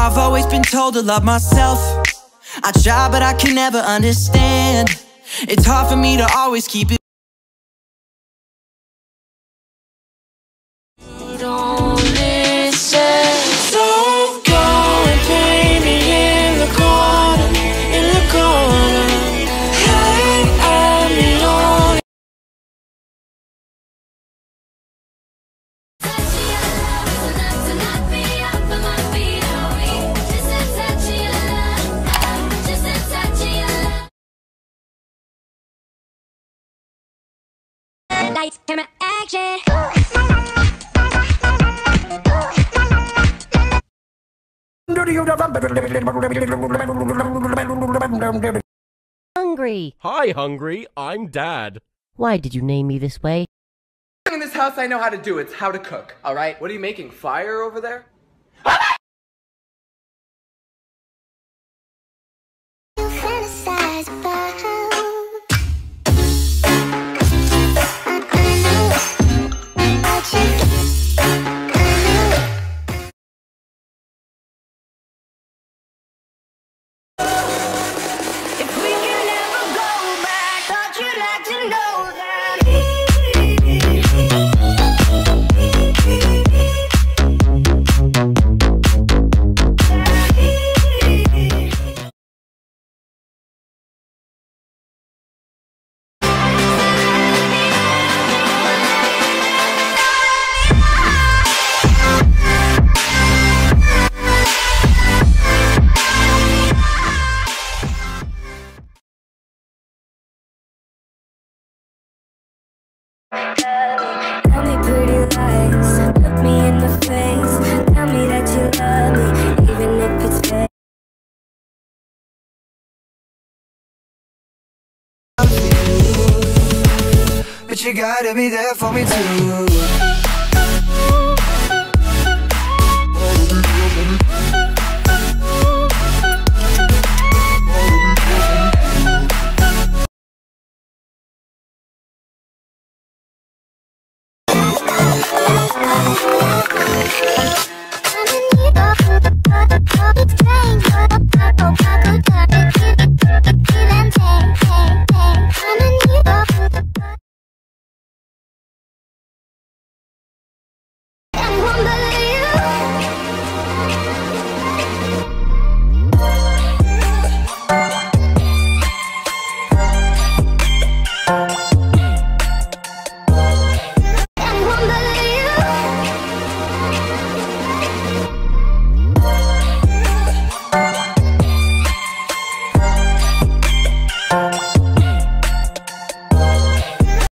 I've always been told to love myself. I try, but I can never understand. It's hard for me to always keep it. You don't listen, so go and play me in the corner, in the corner. Hey, I'm the only. Lights, camera, action. Hungry. Hi, Hungry. I'm Dad. Why did you name me this way? In this house, I know how to do. It's how to cook. All right. What are you making? Fire over there? Tell me pretty lies, look me in the face. Tell me that you love me, even if it's fake. But you gotta be there for me too. I'm in need of